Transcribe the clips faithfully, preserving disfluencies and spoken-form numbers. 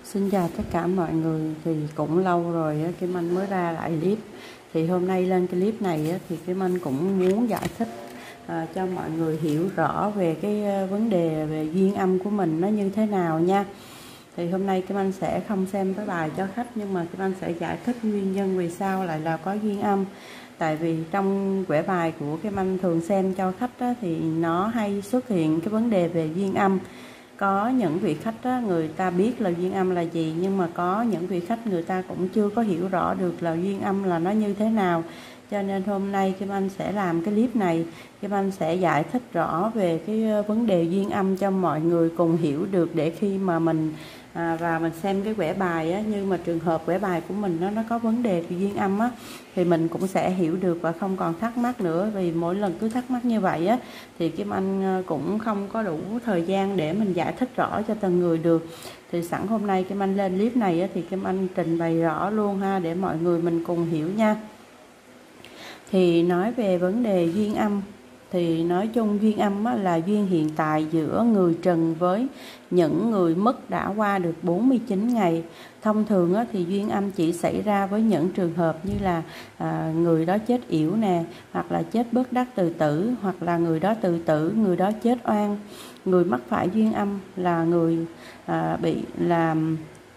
Xin chào tất cả mọi người. Thì cũng lâu rồi á, Kim Anh mới ra lại clip. Thì hôm nay lên cái clip này á, thì Kim Anh cũng muốn giải thích à, cho mọi người hiểu rõ về cái uh, vấn đề về duyên âm của mình nó như thế nào nha. Thì hôm nay Kim Anh sẽ không xem cái bài cho khách, nhưng mà Kim Anh sẽ giải thích nguyên nhân vì sao lại là có duyên âm. Tại vì trong quẻ bài của Kim Anh thường xem cho khách á, thì nó hay xuất hiện cái vấn đề về duyên âm. Có những vị khách á, người ta biết là duyên âm là gì, nhưng mà có những vị khách người ta cũng chưa có hiểu rõ được là duyên âm là nó như thế nào. Cho nên hôm nay Kim Anh sẽ làm cái clip này, Kim Anh sẽ giải thích rõ về cái vấn đề duyên âm cho mọi người cùng hiểu được, để khi mà mình à, và mình xem cái quẻ bài á, như mà trường hợp quẻ bài của mình nó nó có vấn đề về duyên âm á, thì mình cũng sẽ hiểu được và không còn thắc mắc nữa. Vì mỗi lần cứ thắc mắc như vậy á, thì Kim Anh cũng không có đủ thời gian để mình giải thích rõ cho từng người được. Thì sẵn hôm nay Kim Anh lên clip này á, thì Kim Anh trình bày rõ luôn ha, để mọi người mình cùng hiểu nha. Thì nói về vấn đề duyên âm, thì nói chung duyên âm là duyên hiện tại giữa người trần với những người mất đã qua được bốn mươi chín ngày. Thông thường thì duyên âm chỉ xảy ra với những trường hợp như là à, người đó chết yểu nè, hoặc là chết bất đắc từ tử, hoặc là người đó tự tử, người đó chết oan. Người mắc phải duyên âm là người à, bị làm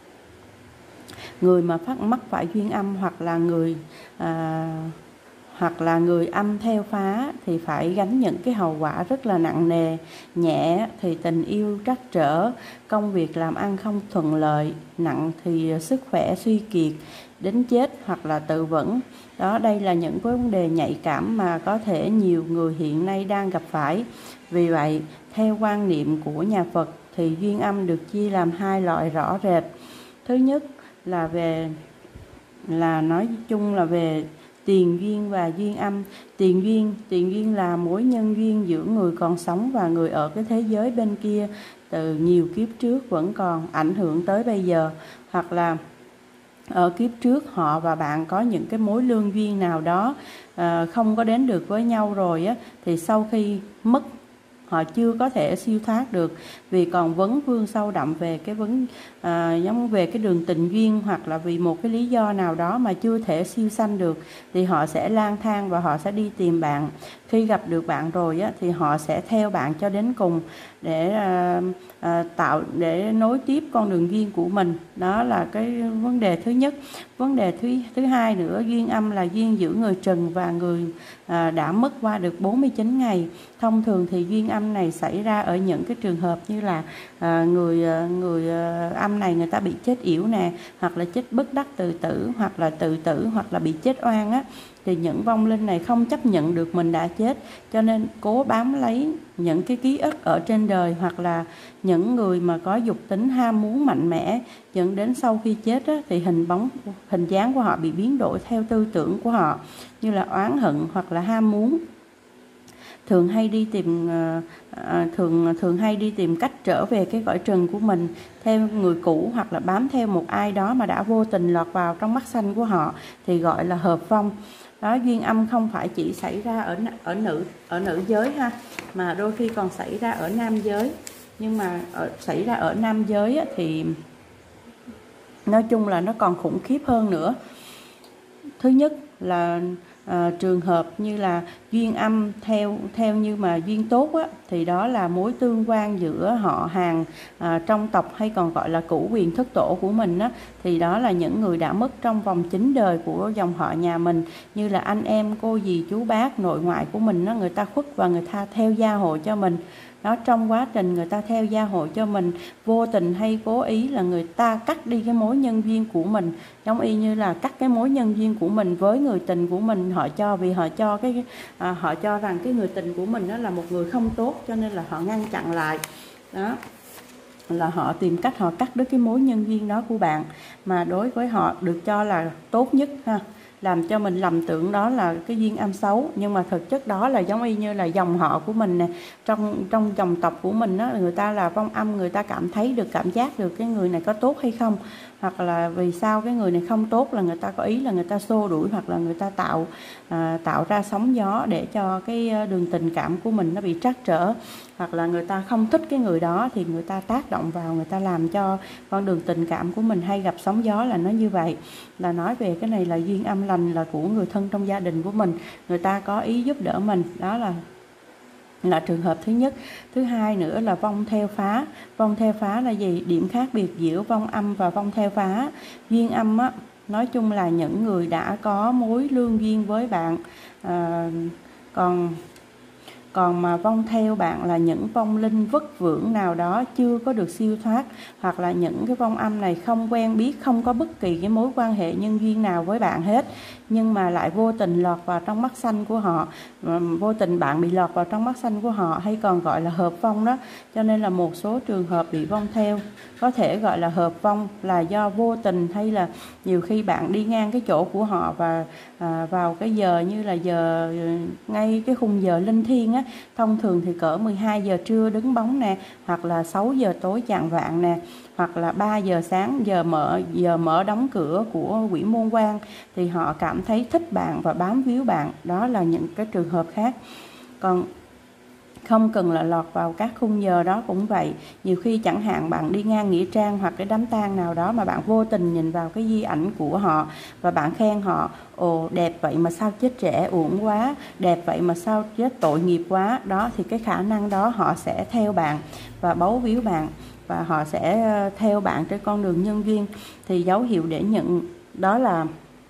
người mà phát mắc phải duyên âm, hoặc là người à, hoặc là người âm theo phá thì phải gánh những cái hậu quả rất là nặng nề. Nhẹ thì tình yêu trắc trở, công việc làm ăn không thuận lợi, nặng thì sức khỏe suy kiệt, đến chết hoặc là tự vẫn. Đó, đây là những vấn đề nhạy cảm mà có thể nhiều người hiện nay đang gặp phải. Vì vậy, theo quan niệm của nhà Phật thì duyên âm được chia làm hai loại rõ rệt. Thứ nhất là về là nói chung là về tiền duyên và duyên âm. Tiền duyên, tiền duyên là mối nhân duyên giữa người còn sống và người ở cái thế giới bên kia từ nhiều kiếp trước vẫn còn ảnh hưởng tới bây giờ, hoặc là ở kiếp trước họ và bạn có những cái mối lương duyên nào đó à, không có đến được với nhau rồi á, thì sau khi mất họ chưa có thể siêu thoát được, vì còn vấn vương sâu đậm về cái vấn à, giống về cái đường tình duyên, hoặc là vì một cái lý do nào đó mà chưa thể siêu sanh được, thì họ sẽ lang thang và họ sẽ đi tìm bạn. Khi gặp được bạn rồi á, thì họ sẽ theo bạn cho đến cùng để à, à, tạo để nối tiếp con đường duyên của mình. Đó là cái vấn đề thứ nhất. Vấn đề thứ thứ hai nữa, duyên âm là duyên giữa người trần và người à, đã mất qua được bốn mươi chín ngày. Thông thường thì duyên âm này xảy ra ở những cái trường hợp như là à, người người âm này người ta bị chết yểu nè, hoặc là chết bất đắc tự tử, hoặc là tự tử, hoặc là bị chết oan á. Thì những vong linh này không chấp nhận được mình đã chết, cho nên cố bám lấy những cái ký ức ở trên đời, hoặc là những người mà có dục tính ham muốn mạnh mẽ, dẫn đến sau khi chết á, thì hình bóng hình dáng của họ bị biến đổi theo tư tưởng của họ, như là oán hận hoặc là ham muốn. Thường hay đi tìm à, thường thường hay đi tìm cách trở về cái cõi trần của mình theo người cũ, hoặc là bám theo một ai đó mà đã vô tình lọt vào trong mắt xanh của họ, thì gọi là hợp vong. Đó, duyên âm không phải chỉ xảy ra ở ở nữ ở nữ giới ha, mà đôi khi còn xảy ra ở nam giới. Nhưng mà ở, xảy ra ở nam giới á, thì nói chung là nó còn khủng khiếp hơn nữa. Thứ nhất là à, trường hợp như là duyên âm theo theo như mà duyên tốt á, thì đó là mối tương quan giữa họ hàng à, trong tộc, hay còn gọi là cửu quyền thất tổ của mình á. Thì đó là những người đã mất trong vòng chín đời của dòng họ nhà mình, như là anh em, cô dì, chú bác, nội ngoại của mình á, người ta khuất và người ta theo gia hộ cho mình. Đó, trong quá trình người ta theo gia hộ cho mình, vô tình hay cố ý là người ta cắt đi cái mối nhân duyên của mình, giống y như là cắt cái mối nhân duyên của mình với người tình của mình. Họ cho vì họ cho cái à, họ cho rằng cái người tình của mình đó là một người không tốt, cho nên là họ ngăn chặn lại. Đó là họ tìm cách họ cắt đứt cái mối nhân duyên đó của bạn, mà đối với họ được cho là tốt nhất ha, làm cho mình lầm tưởng đó là cái duyên âm xấu. Nhưng mà thực chất đó là giống y như là dòng họ của mình nè, trong trong dòng tộc của mình đó, người ta là vong âm, người ta cảm thấy được, cảm giác được cái người này có tốt hay không, hoặc là vì sao cái người này không tốt, là người ta có ý là người ta xô đuổi, hoặc là người ta tạo à, tạo ra sóng gió để cho cái đường tình cảm của mình nó bị trắc trở. hoặc là người ta không thích cái người đó thì người ta tác động vào, người ta làm cho con đường tình cảm của mình hay gặp sóng gió, là nó như vậy. Là nói về cái này là duyên âm lành, là của người thân trong gia đình của mình, người ta có ý giúp đỡ mình. Đó là là trường hợp thứ nhất. Thứ hai nữa là vong theo phá. Vong theo phá là gì? Điểm khác biệt giữa vong âm và vong theo phá. Duyên âm á, nói chung là những người đã có mối lương duyên với bạn, à, còn còn mà vong theo bạn là những vong linh vất vưởng nào đó chưa có được siêu thoát, hoặc là những cái vong âm này không quen biết, không có bất kỳ cái mối quan hệ nhân duyên nào với bạn hết, nhưng mà lại vô tình lọt vào trong mắt xanh của họ, vô tình bạn bị lọt vào trong mắt xanh của họ, hay còn gọi là hợp vong đó. Cho nên là một số trường hợp bị vong theo có thể gọi là hợp vong là do vô tình, hay là nhiều khi bạn đi ngang cái chỗ của họ và à, vào cái giờ như là giờ ngay cái khung giờ linh thiêng á, thông thường thì cỡ mười hai giờ trưa đứng bóng nè, hoặc là sáu giờ tối chạng vạng nè, hoặc là ba giờ sáng giờ mở giờ mở đóng cửa của quỷ môn quan, thì họ cảm thấy thích bạn và bám víu bạn. Đó là những cái trường hợp khác. Còn không cần là lọt vào các khung giờ đó cũng vậy. Nhiều khi chẳng hạn bạn đi ngang nghĩa trang hoặc cái đám tang nào đó mà bạn vô tình nhìn vào cái di ảnh của họ và bạn khen họ: ồ, đẹp vậy mà sao chết trẻ, uổng quá, đẹp vậy mà sao chết tội nghiệp quá. Đó thì cái khả năng đó họ sẽ theo bạn và bấu víu bạn, và họ sẽ theo bạn trên con đường nhân duyên. Thì dấu hiệu để nhận đó là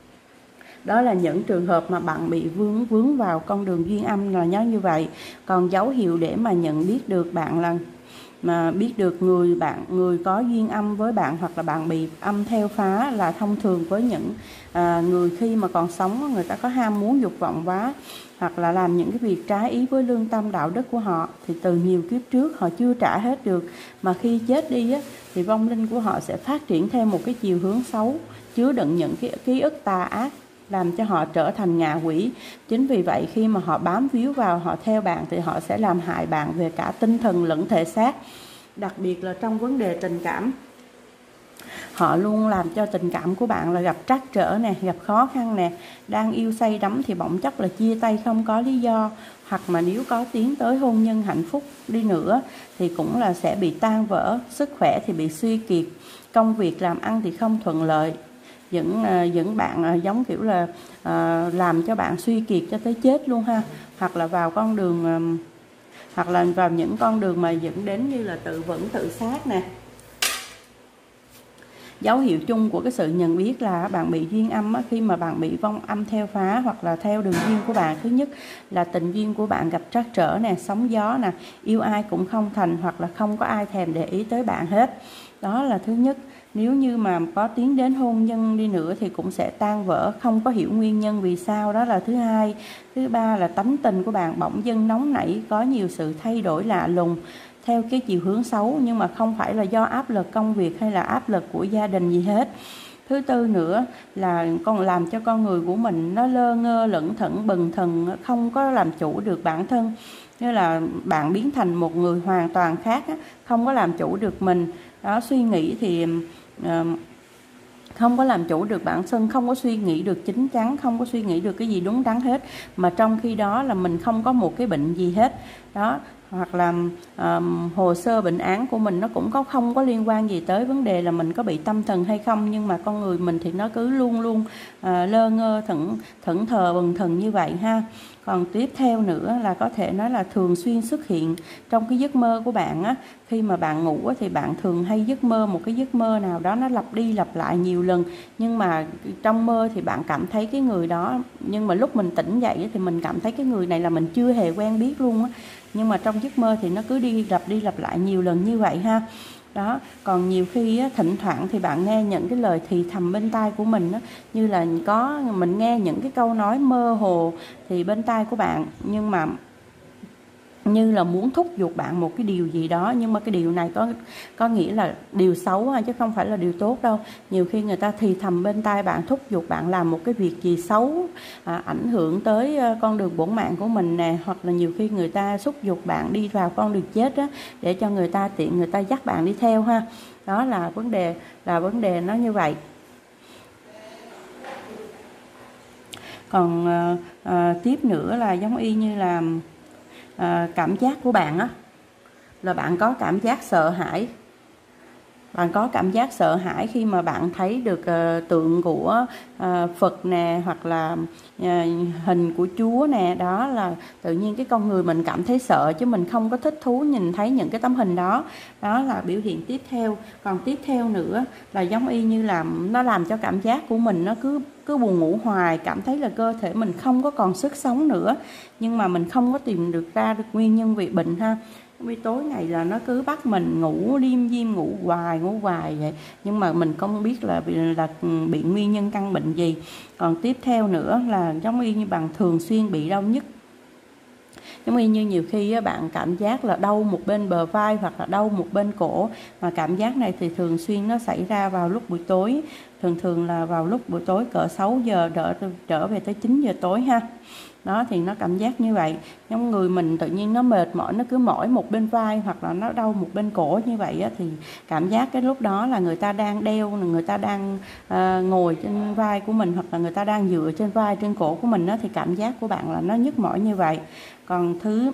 Đó là những trường hợp mà bạn bị vướng vướng vào con đường duyên âm là nhớ như vậy. Còn dấu hiệu để mà nhận biết được bạn là mà biết được người bạn người có duyên âm với bạn, hoặc là bạn bị âm theo phá, là thông thường với những à, người khi mà còn sống, người ta có ham muốn dục vọng quá, hoặc là làm những cái việc trái ý với lương tâm đạo đức của họ, thì từ nhiều kiếp trước họ chưa trả hết được, mà khi chết đi á, thì vong linh của họ sẽ phát triển theo một cái chiều hướng xấu, chứa đựng những cái ký ức tà ác, làm cho họ trở thành ngạ quỷ. Chính vì vậy khi mà họ bám víu vào, họ theo bạn, thì họ sẽ làm hại bạn về cả tinh thần lẫn thể xác. Đặc biệt là trong vấn đề tình cảm, họ luôn làm cho tình cảm của bạn là gặp trắc trở nè, gặp khó khăn nè. Đang yêu say đắm thì bỗng chốc là chia tay không có lý do, hoặc mà nếu có tiến tới hôn nhân hạnh phúc đi nữa thì cũng là sẽ bị tan vỡ, sức khỏe thì bị suy kiệt, công việc làm ăn thì không thuận lợi, những những bạn giống kiểu là uh, làm cho bạn suy kiệt cho tới chết luôn ha, hoặc là vào con đường um, hoặc là vào những con đường mà dẫn đến như là tự vẫn, tự sát nè. Dấu hiệu chung của cái sự nhận biết là bạn bị duyên âm á, khi mà bạn bị vong âm theo phá hoặc là theo đường duyên của bạn, thứ nhất là tình duyên của bạn gặp trắc trở nè, sóng gió nè, yêu ai cũng không thành, hoặc là không có ai thèm để ý tới bạn hết. Đó là thứ nhất. Nếu như mà có tiến đến hôn nhân đi nữa thì cũng sẽ tan vỡ, không có hiểu nguyên nhân vì sao. Đó là thứ hai. Thứ ba là tánh tình của bạn bỗng dưng nóng nảy, có nhiều sự thay đổi lạ lùng theo cái chiều hướng xấu, nhưng mà không phải là do áp lực công việc hay là áp lực của gia đình gì hết. Thứ tư nữa là con làm cho con người của mình nó lơ ngơ, lững thững, bần thần, không có làm chủ được bản thân. Như là bạn biến thành một người hoàn toàn khác, không có làm chủ được mình. Đó, suy nghĩ thì uh, không có làm chủ được bản thân, không có suy nghĩ được chính chắn, không có suy nghĩ được cái gì đúng đắn hết, mà trong khi đó là mình không có một cái bệnh gì hết. Đó, hoặc là um, hồ sơ bệnh án của mình nó cũng có không có liên quan gì tới vấn đề là mình có bị tâm thần hay không, nhưng mà con người mình thì nó cứ luôn luôn uh, lơ ngơ, thẫn thẫn thờ bần thần như vậy ha. Còn tiếp theo nữa là có thể nói là thường xuyên xuất hiện trong cái giấc mơ của bạn á. Khi mà bạn ngủ á, thì bạn thường hay giấc mơ một cái giấc mơ nào đó, nó lặp đi lặp lại nhiều lần, nhưng mà trong mơ thì bạn cảm thấy cái người đó, nhưng mà lúc mình tỉnh dậy thì mình cảm thấy cái người này là mình chưa hề quen biết luôn á, nhưng mà trong giấc mơ thì nó cứ đi lặp đi lặp lại nhiều lần như vậy ha. Đó, còn nhiều khi á, thỉnh thoảng thì bạn nghe những cái lời thì thầm bên tai của mình á, như là có mình nghe những cái câu nói mơ hồ thì bên tai của bạn, nhưng mà như là muốn thúc giục bạn một cái điều gì đó, nhưng mà cái điều này có có nghĩa là điều xấu ha, chứ không phải là điều tốt đâu. Nhiều khi người ta thì thầm bên tai bạn, thúc giục bạn làm một cái việc gì xấu, à, ảnh hưởng tới con đường bổn mạng của mình nè, hoặc là nhiều khi người ta thúc giục bạn đi vào con đường chết á, để cho người ta tiện người ta dắt bạn đi theo ha. Đó là vấn đề là vấn đề nó như vậy. Còn à, à, tiếp nữa là giống y như là À, cảm giác của bạn á, là bạn có cảm giác sợ hãi. Bạn có cảm giác sợ hãi khi mà bạn thấy được uh, tượng của uh, Phật nè, hoặc là uh, hình của Chúa nè. Đó là tự nhiên cái con người mình cảm thấy sợ, chứ mình không có thích thú nhìn thấy những cái tấm hình đó. Đó là biểu hiện tiếp theo. Còn tiếp theo nữa là giống y như là nó làm cho cảm giác của mình nó cứ cứ buồn ngủ hoài, cảm thấy là cơ thể mình không có còn sức sống nữa, nhưng mà mình không có tìm được ra được nguyên nhân vì bệnh ha. Vì tối ngày là nó cứ bắt mình ngủ liêm diêm, ngủ hoài ngủ hoài vậy, nhưng mà mình không biết là bị là bị nguyên nhân căn bệnh gì. Còn tiếp theo nữa là giống y như bạn thường xuyên bị đau nhức. Giống y như nhiều khi bạn cảm giác là đau một bên bờ vai hoặc là đau một bên cổ, mà cảm giác này thì thường xuyên nó xảy ra vào lúc buổi tối, thường thường là vào lúc buổi tối cỡ sáu giờ đỡ trở về tới chín giờ tối ha. Đó thì nó cảm giác như vậy, trong người mình tự nhiên nó mệt mỏi, nó cứ mỏi một bên vai hoặc là nó đau một bên cổ như vậy á, thì cảm giác cái lúc đó là người ta đang đeo, người ta đang uh, ngồi trên vai của mình, hoặc là người ta đang dựa trên vai trên cổ của mình á, thì cảm giác của bạn là nó nhức mỏi như vậy. Còn thứ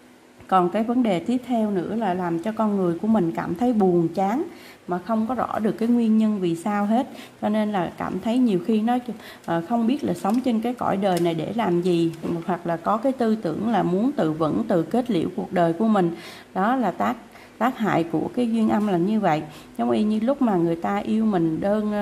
còn cái vấn đề tiếp theo nữa là làm cho con người của mình cảm thấy buồn chán, mà không có rõ được cái nguyên nhân vì sao hết, cho nên là cảm thấy nhiều khi nó không biết là sống trên cái cõi đời này để làm gì, hoặc là có cái tư tưởng là muốn tự vẫn, tự kết liễu cuộc đời của mình. Đó là tác tác hại của cái duyên âm là như vậy. Giống y như lúc mà người ta yêu mình đơn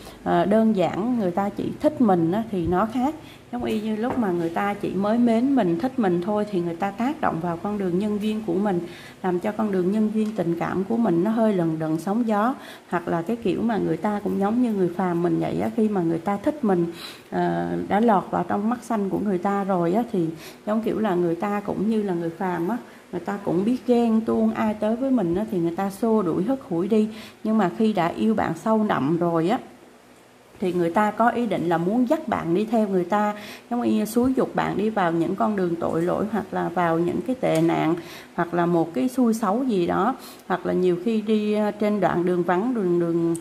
đơn giản, người ta chỉ thích mình thì nó khác. Giống y như lúc mà người ta chỉ mới mến mình, thích mình thôi, thì người ta tác động vào con đường nhân duyên của mình, làm cho con đường nhân duyên tình cảm của mình nó hơi lần đần sóng gió. Hoặc là cái kiểu mà người ta cũng giống như người phàm mình vậy á, khi mà người ta thích mình, uh, đã lọt vào trong mắt xanh của người ta rồi á, thì giống kiểu là người ta cũng như là người phàm á, người ta cũng biết ghen tuông, ai tới với mình á, thì người ta xô đuổi hất hủi đi. Nhưng mà khi đã yêu bạn sâu đậm rồi á, thì người ta có ý định là muốn dắt bạn đi theo người ta, giống như xúi dục bạn đi vào những con đường tội lỗi, hoặc là vào những cái tệ nạn, hoặc là một cái xui xấu gì đó. Hoặc là nhiều khi đi trên đoạn đường vắng, đường đường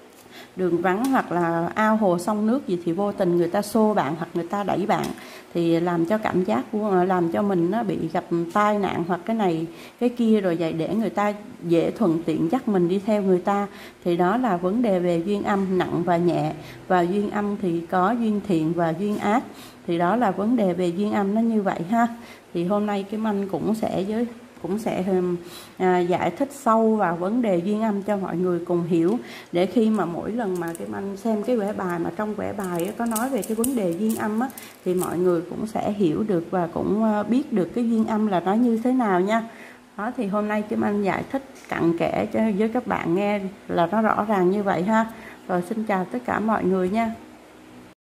đường vắng hoặc là ao hồ sông nước gì, thì vô tình người ta xô bạn hoặc người ta đẩy bạn, thì làm cho cảm giác của làm cho mình nó bị gặp tai nạn hoặc cái này cái kia rồi vậy, để người ta dễ thuận tiện dắt mình đi theo người ta. Thì đó là vấn đề về duyên âm nặng và nhẹ. Và duyên âm thì có duyên thiện và duyên ác, thì đó là vấn đề về duyên âm nó như vậy ha. Thì hôm nay Kim Anh cũng sẽ với cũng sẽ à, giải thích sâu vào vấn đề duyên âm cho mọi người cùng hiểu, để khi mà mỗi lần mà Kim Anh xem cái vẽ bài, mà trong vẽ bài á, có nói về cái vấn đề duyên âm á, thì mọi người cũng sẽ hiểu được và cũng biết được cái duyên âm là nó như thế nào nha. Đó thì hôm nay Kim Anh giải thích cặn kẽ cho với các bạn nghe là nó rõ ràng như vậy ha. Rồi xin chào tất cả mọi người nha.